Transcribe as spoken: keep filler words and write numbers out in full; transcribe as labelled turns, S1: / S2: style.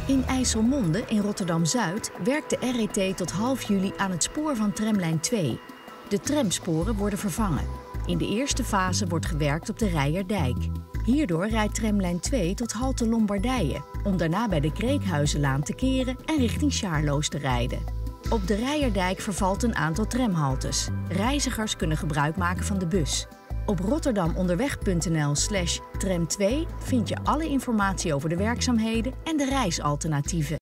S1: In IJsselmonde in Rotterdam-Zuid werkt de R E T tot half juli aan het spoor van tramlijn twee. De tramsporen worden vervangen. In de eerste fase wordt gewerkt op de Rijerdijk. Hierdoor rijdt tramlijn twee tot halte Lombardije, om daarna bij de Kreekhuizenlaan te keren en richting Sjaarloos te rijden. Op de Rijerdijk vervalt een aantal tramhaltes. Reizigers kunnen gebruik maken van de bus. Op rotterdamonderweg punt n l slash tram twee vind je alle informatie over de werkzaamheden en de reisalternatieven.